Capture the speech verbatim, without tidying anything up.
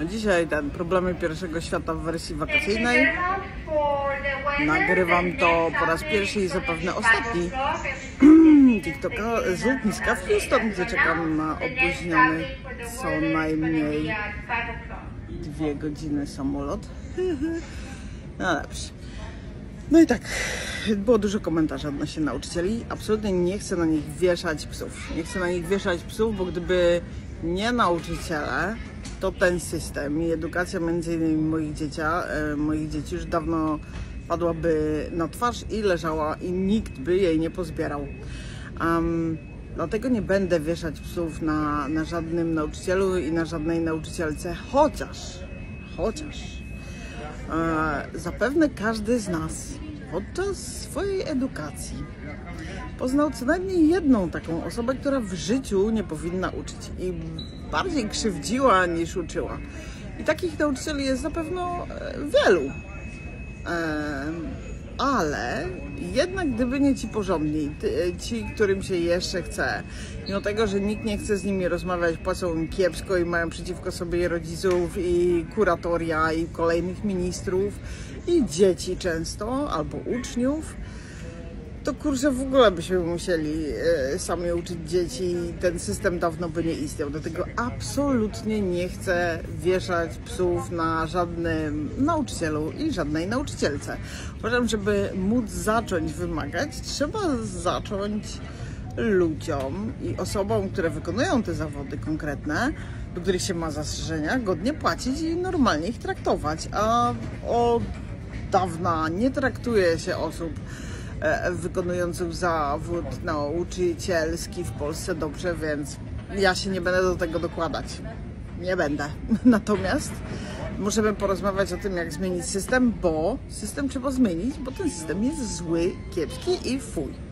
A dzisiaj ten problemy pierwszego świata w wersji wakacyjnej. Nagrywam to po raz pierwszy i zapewne ostatni TikToka z lotniska w Houston, gdzie czekam na opóźniony co najmniej dwie godziny samolot. No dobrze. No i tak, było dużo komentarzy odnośnie nauczycieli. Absolutnie nie chcę na nich wieszać psów. Nie chcę na nich wieszać psów, bo gdyby nie nauczyciele, to ten system i edukacja między innymi moich, dziecia, moich dzieci już dawno padłaby na twarz i leżała i nikt by jej nie pozbierał. Um, dlatego nie będę wieszać psów na, na żadnym nauczycielu i na żadnej nauczycielce, chociaż, chociaż e, zapewne każdy z nas podczas swojej edukacji poznał co najmniej jedną taką osobę, która w życiu nie powinna uczyć i bardziej krzywdziła niż uczyła. I takich nauczycieli jest na pewno wielu. Ale jednak gdyby nie ci porządni, ci, którym się jeszcze chce, mimo tego, że nikt nie chce z nimi rozmawiać, płacą im kiepsko i mają przeciwko sobie rodziców i kuratoria i kolejnych ministrów i dzieci często, albo uczniów, to kurczę w ogóle byśmy musieli e, sami uczyć dzieci i ten system dawno by nie istniał. Dlatego absolutnie nie chcę wieszać psów na żadnym nauczycielu i żadnej nauczycielce. Uważam, żeby móc zacząć wymagać, trzeba zacząć ludziom i osobom, które wykonują te zawody konkretne, do których się ma zastrzeżenia, godnie płacić i normalnie ich traktować. A od dawna nie traktuje się osób wykonujących zawód nauczycielski w Polsce dobrze, więc ja się nie będę do tego dokładać. Nie będę. Natomiast możemy porozmawiać o tym, jak zmienić system, bo system trzeba zmienić, bo ten system jest zły, kiepski i fuj.